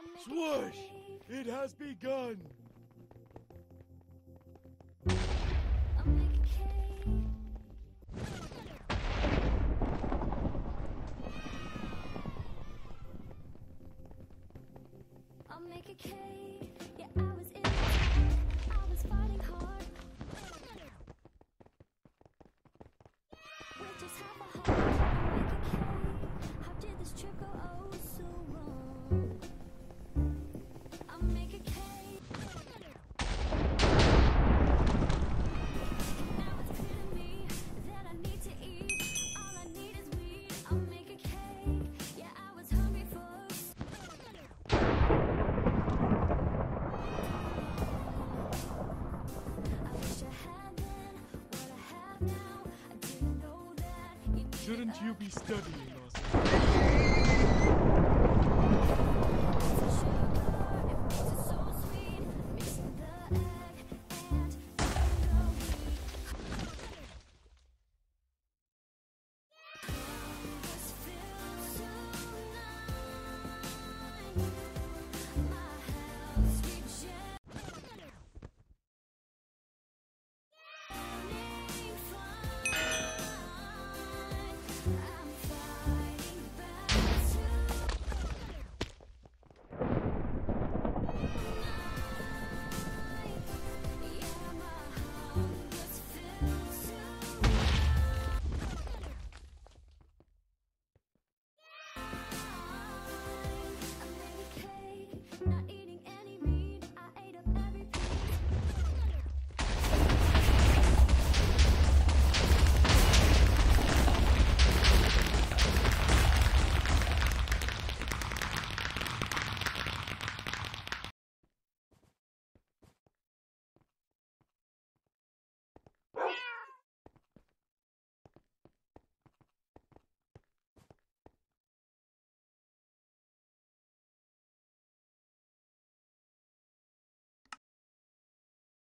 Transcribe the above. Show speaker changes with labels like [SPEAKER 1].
[SPEAKER 1] Swoosh! It has begun!
[SPEAKER 2] I'll make a cake. Yeah, I was in the dark. I was fighting hard. With just half a heart, I'll make a cake. How did this trip go oh so wrong? I'll make a cake. Now it's clear to me that I need to eat. All I need is weed. I'll make a cake. Yeah, I was hungry for.
[SPEAKER 1] Shouldn't you be studying